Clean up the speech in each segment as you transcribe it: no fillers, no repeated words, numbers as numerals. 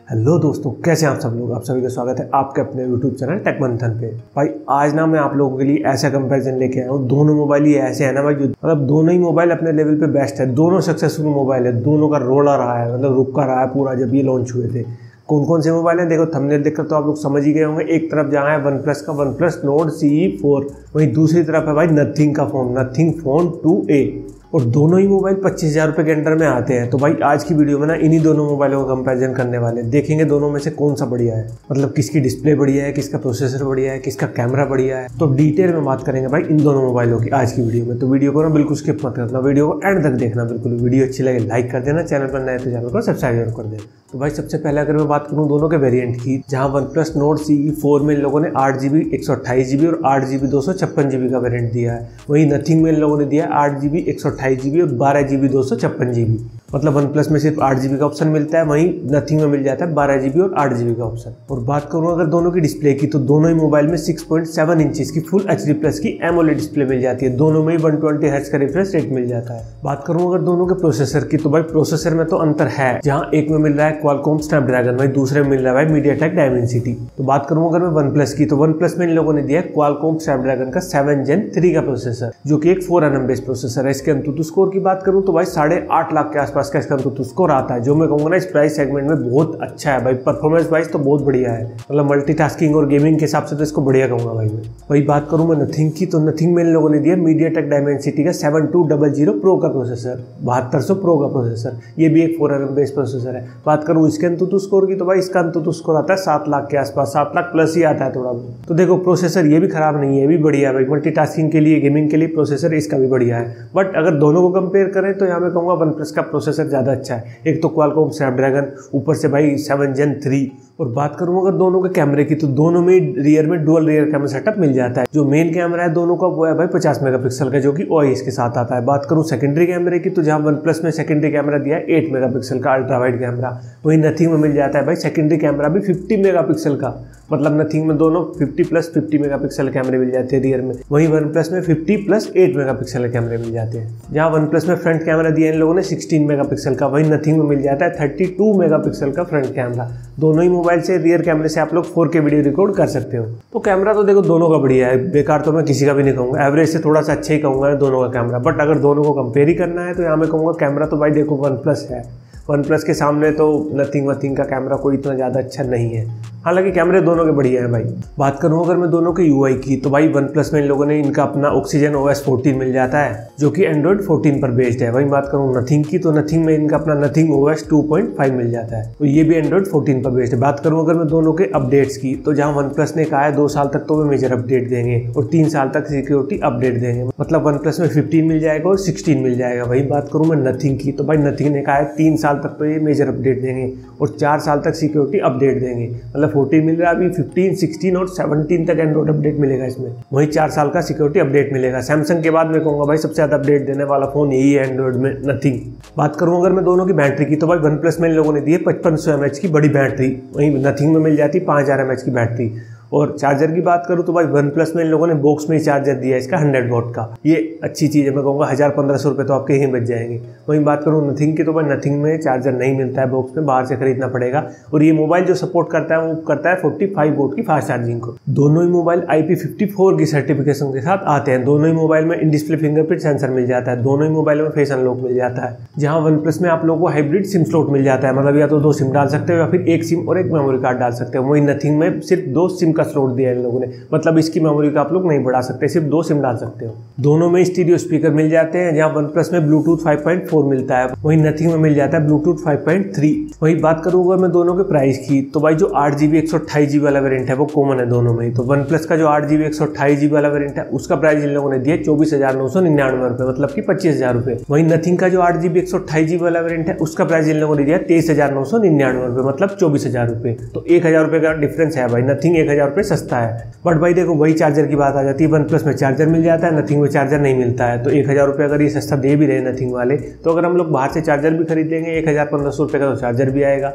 Hello दोस्तों, कैसे हैं आप सब लोग। आप सभी का स्वागत है आपके अपने यूट्यूब चैनल टेक मंथन पे। भाई आज ना मैं आप लोगों के लिए ऐसा कंपैरिजन लेके आया हूँ। दोनों मोबाइल ही ऐसे है ना भाई, जो मतलब दोनों ही मोबाइल अपने लेवल पे बेस्ट है। दोनों सक्सेसफुल मोबाइल है, दोनों का रोड़ा रहा है, मतलब रुका रहा है पूरा जब ये लॉन्च हुए थे। कौन कौन से मोबाइल हैं देखो, थंबनेल देखकर तो आप लोग समझ ही गए होंगे। एक तरफ जहाँ है वन प्लस का वन प्लस नोट CE4, वहीं दूसरी तरफ है भाई नथिंग का फोन, नथिंग फोन 2A। और दोनों ही मोबाइल 25,000 रुपये के अंडर में आते हैं। तो भाई आज की वीडियो में ना इन्हीं दोनों मोबाइलों का कंपैरिजन करने वाले हैं। देखेंगे दोनों में से कौन सा बढ़िया है, मतलब किसकी डिस्प्ले बढ़िया है, किसका प्रोसेसर बढ़िया है, किसका कैमरा बढ़िया है। तो डिटेल में बात करेंगे भाई इन दोनों मोबाइलों की आज की वीडियो में। तो वीडियो को ना बिल्कुल स्किप मत करना, वीडियो को एंड तक देखना बिल्कुल। वीडियो अच्छी लगे लाइक कर देना, चैनल पर नए तो चैनल को सब्सक्राइब जरूर कर देना। तो भाई सबसे पहले अगर मैं बात करूँ दोनों के वेरिएंट की, जहाँ वन प्लस नोट CE4 में इन लोगों ने 8GB 128GB और 8GB 256GB का वेरिएंट दिया है। वहीं नथिंग में इन लोगों ने दिया है 8GB 128GB और 12GB 256GB। मतलब वन प्लस में सिर्फ 8GB का ऑप्शन मिलता है, वहीं नथिंग में मिल जाता है 12GB और 8GB का ऑप्शन। और बात करूँ अगर दोनों की डिस्प्ले की, तो दोनों ही मोबाइल में 6.7 इंचेस की फुल HD प्लस की एमोलेड डिस्प्ले मिल जाती है। दोनों में ही 120 हर्ट्ज का रिफ्रेश रेट मिल जाता है। बात करूँ अगर दोनों के प्रोसेसर की, तो भाई प्रोसेसर में तो अंतर है, जहाँ एक में मिल रहा है क्वालकॉम स्नैपड्रैगन, वहीं दूसरे में मिल रहा है मीडियाटेक डायमेंसिटी। तो बात करूँ अगर मैं वन प्लस की, तो वन प्लस में इन लोगों ने दिया है क्वालकॉम स्नैपड्रैगन का 7 Gen 3 का प्रोसेसर, जो कि एक 4nm बेस्ड प्रोसेसर है। इसके अंतुतु स्कोर की बात करूँ तो भाई 8.5 लाख के आसपास का इसका अंतुतु स्कोर आता है, जो मैं कहूँगा ना इस प्राइस सेगमेंट में बहुत अच्छा है भाई। परफॉर्मेंस वाइज तो बहुत बढ़िया है, मतलब मल्टीटास्किंग और गेमिंग के हिसाब से तो इसको बढ़िया कहूँगा भाई मैं। वही बात करूँ मैं नथिंग की, तो नथिंग में इन लोगों ने दिया मीडियाटेक डायमेंसिटी का 7200 प्रो का प्रोसेसर, 7200 प्रो का प्रोसेसर। ये भी एक 4nm बेस्ड प्रोसेसर है। बात करूँ इसके अंतुतु स्कोर की, तो भाई इसका अंतुतु स्कोर आता है 7 लाख के आसपास, 7 लाख प्लस ही आता है थोड़ा बहुत। तो देखो प्रोसेसर ये भी खराब नहीं है, ये भी बढ़िया है भाई। मल्टीटास्किंग के लिए, गेमिंग के लिए प्रोसेसर इसका भी बढ़िया है। बट अगर दोनों को कंपेयर करें तो यहाँ मैं कहूँगा वन प्लस का प्रोसेसर ज़्यादा अच्छा है। एक तो क्वालकॉम स्नैपड्रैगन, ऊपर से भाई 7 Gen 3। और बात करूँ अगर दोनों के कैमरे की, तो दोनों में रियर में डुअल रियर कैमरा सेटअप मिल जाता है। जो मेन कैमरा है दोनों का वो है भाई 50 मेगापिक्सल का, जो कि OIS के साथ आता है। बात करूँ सेकेंडरी कैमरे की, तो जहाँ वन प्लस में सेकेंडरी कैमरा दिया है 8 मेगापिक्सल का अल्ट्रा वाइड कैमरा, वहीं नथिंग में मिल जाता है भाई सेकेंडरी कैमरा भी 50 मेगापिक्सल का। मतलब नथिंग में दोनों 50+50 मेगापिक्सल कैमरे मिल जाते हैं रियर में, वहीं वन प्लस में 50+8 मेगापिक्सल कैमरे मिल जाते हैं। जहाँ वन प्लस में फ्रंट कैमरा दिया इन लोगों ने 16 मेगापिक्सल का, वहीं नथिंग में मिल जाता है 32 मेगापिक्सल का फ्रंट कैमरा। दोनों ही मोबाइल से रियर कैमरे से आप लोग 4K वीडियो रिकॉर्ड कर सकते हो। तो कैमरा तो देखो दोनों का बढ़िया है, बेकार तो मैं किसी का भी नहीं कहूँगा, एवरेज से थोड़ा सा अच्छा ही कहूँगा दोनों का कैमरा। बट अगर दोनों को कंपेयर ही करना है तो यहाँ मैं कहूँगा कैमरा तो भाई देखो वन प्लस है, वन प्लस के सामने तो नथिंग का कैमरा कोई इतना ज़्यादा अच्छा नहीं है। हालांकि कैमरे दोनों के बढ़िया हैं भाई। बात करूँ अगर मैं दोनों के UI की, तो भाई वन प्लस में इन लोगों ने इनका अपना ऑक्सीजन OS 14 मिल जाता है, जो कि एंड्रॉइड 14 पर बेस्ड है। वहीं बात करूँ नथिंग की, तो नथिंग में इनका अपना नथिंग OS 2.5 मिल जाता है, तो ये भी एंड्रॉइड 14 पर बेस्ड है। बात करूँ अगर मैं दोनों के अपडेट्स की, तो जहाँ वन प्लस ने कहा है 2 साल तक तो वे मेजर अपडेट देंगे और 3 साल तक सिक्योरिटी अपडेट देंगे, मतलब वन प्लस में 15 मिल जाएगा और 16 मिल जाएगा। वहीं बात करूँ मैं नथिंग की, तो भाई नथिंग ने कहा है 3 साल तक तो ये मेजर अपडेट देंगे और 4 साल तक सिक्योरिटी अपडेट देंगे, मतलब 14 मिल रहा है, 15, 16 और 17 तक एंड्रॉइड अपडेट मिलेगा इसमें, वहीं 4 साल का सिक्योरिटी अपडेट मिलेगा। सैमसंग के बाद मैं कहूँगा भाई सबसे ज़्यादा अपडेट देने वाला फोन यही है एंड्रॉइड में, नथिंग। बात करूँ अगर मैं दोनों की बैटरी की, तो भाई वन प्लस में इन लोगों ने दी है 5500 mAh की बड़ी बैटरी, वहीं नथिंग में मिल जाती 5000 mAh की बैटरी। और चार्जर की बात करूँ तो भाई वन प्लस में इन लोगों ने बॉक्स में ही चार्जर दिया है इसका 100 वॉट का, ये अच्छी चीज़ है। मैं कहूँगा 1000-1500 रुपये तो आपके यहीं बच जाएंगे। वहीं बात करूँ नथिंग की, तो भाई नथिंग में चार्जर नहीं मिलता है बॉक्स में, बाहर से खरीदना पड़ेगा। और ये मोबाइल जो सपोर्ट करता है वो करता है 45 वोट की फास्ट चार्जिंग को। दोनों ही मोबाइल IP54 की सर्टिफिकेशन के साथ आते हैं। दोनों ही मोबाइल में इन डिस्प्ले फिंगरप्रिंट सेंसर मिल जाता है, दोनों ही मोबाइल में फेस अनलॉक मिल जाता है। जहाँ वन प्लस में आप लोगों को हाइब्रिड सिम स्लॉट मिल जाता है, मतलब या तो 2 सिम डाल सकते हो या फिर 1 सिम और 1 मेमोरी कार्ड डाल सकते हो। वहीं नथिंग में सिर्फ 2 सिम का स्लॉट दिया है इन लोगों ने, मतलब इसकी मेमोरी का आप लोग नहीं बढ़ा सकते, सिर्फ 2 सिम डाल सकते हो। दोनों में स्टीरियो स्पीकर मिल जाते हैं, जहां वन प्लस में ब्लूटूथ 5.4 मिलता है, वहीं नथिंग में मिल जाता है ब्लूटूथ 5.3। वही बात करूंगा मैं दोनों के प्राइस की, तो भाई जो 8GB 128GB वाला वेरिएंट है वो कॉमन है दोनों में ही। तो वन प्लस का जो 8GB 128GB वाला वेरिएंट है उसका प्राइस इन लोगों ने दिया 24,999 रुपये, मतलब कि 25,000 रुपये। वहीं नथिंग का जो 8GB 128GB वाला वेरिएंट है उसका प्राइस इन लोगों ने दिया 23,999 रुपये, मतलब 24,000 रुपये। तो 1,000 रुपये का डिफरेंस है भाई, नथिंग 1,000 रुपये सस्ता है। बट भाई देखो वही चार्जर की बात आ जाती है, वन प्लस में चार्जर मिल जाता है, नथिंग में चार्जर नहीं मिलता है। तो 1,000 रुपये अगर ये सस्ता दे भी रहे नथिंग वाले, तो अगर हम लोग बाहर से चार्जर भी खरीदेंगे 1,000-1,500 रुपये का तो चार्जर भी आएगा।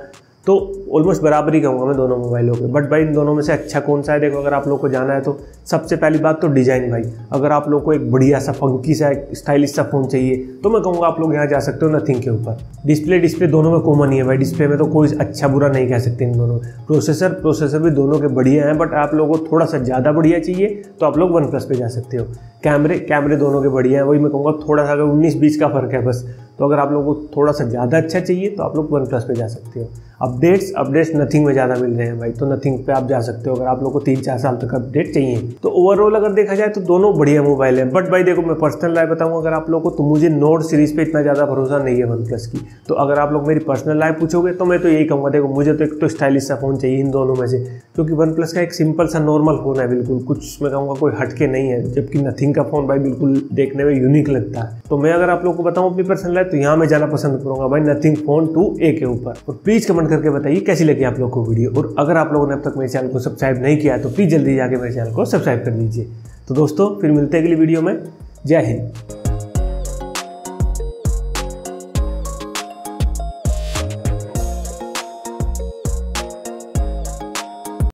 तो ऑलमोस्ट बराबर ही कहूँगा मैं दोनों मोबाइलों के। बट भाई इन दोनों में से अच्छा कौन सा है, देखो अगर आप लोग को जाना है तो सबसे पहली बात तो डिज़ाइन भाई। अगर आप लोग को एक बढ़िया सा फंकी सा स्टाइलिश सा फ़ोन चाहिए तो मैं कहूँगा आप लोग यहाँ जा सकते हो नथिंग के ऊपर। डिस्प्ले दोनों में कॉमन ही है भाई, डिस्प्ले में तो कोई अच्छा बुरा नहीं कह सकते इन दोनों। प्रोसेसर भी दोनों के बढ़िया हैं, बट आप लोगों को थोड़ा सा ज़्यादा बढ़िया चाहिए तो आप लोग वन प्लस पे जा सकते हो। कैमरे दोनों के बढ़िया हैं, वही मैं कहूँगा थोड़ा सा अगर 19-20 का फ़र्क है बस। तो अगर आप लोगों को थोड़ा सा ज़्यादा अच्छा चाहिए तो आप लोग वन प्लस पे जा सकते हो। अपडेट्स नथिंग में ज़्यादा मिल रहे हैं भाई, तो नथिंग पे आप जा सकते हो अगर आप लोग को 3-4 साल तक अपडेट चाहिए। तो ओवरऑल अगर देखा जाए तो दोनों बढ़िया मोबाइल है। बट भाई देखो मैं पर्सनल राय बताऊँ अगर आप लोग को, तो मुझे नोट सीरीज़ पे इतना ज़्यादा भरोसा नहीं है वन प्लस की। तो अगर आप लोग मेरी पर्सनल राय पूछोगे तो मैं तो यही कहूँगा, देखो मुझे तो एक तो स्टाइलिश सा फ़ोन चाहिए इन दोनों में से, क्योंकि वन प्लस का एक सिंपल सा नॉर्मल फ़ोन है, बिल्कुल कुछ मैं कहूँगा कोई हटके नहीं है, जबकि नथिंग का फ़ोन भाई बिल्कुल देखने में यूनिक लगता है। तो मैं अगर आप लोग को बताऊँ अपनी पर्सनल राय तो यहाँ मैं जाना पसंद करूँगा भाई नथिंग फ़ोन 2A के ऊपर। और प्लीज़ कमेंट करके बताइए कैसी लगी आप लोग को वीडियो। और अगर आप लोगों ने अब तक मेरे चैनल को सब्सक्राइब नहीं किया है तो प्लीज़ जल्दी जाके मेरे चैनल को सब्सक्राइब कर दीजिए। तो दोस्तों फिर मिलते हैं अगली वीडियो में। जय हिंद।